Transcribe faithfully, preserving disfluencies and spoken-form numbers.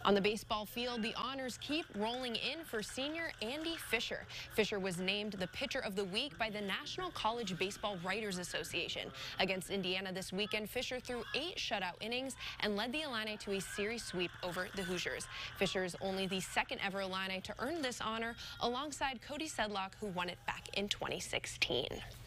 On the baseball field, the honors keep rolling in for senior Andy Fisher. Fisher was named the Pitcher of the Week by the National College Baseball Writers Association. Against Indiana this weekend, Fisher threw eight shutout innings and led the Illini to a series sweep over the Hoosiers. Fisher is only the second ever Illini to earn this honor, alongside Cody Sedlock, who won it back in twenty sixteen.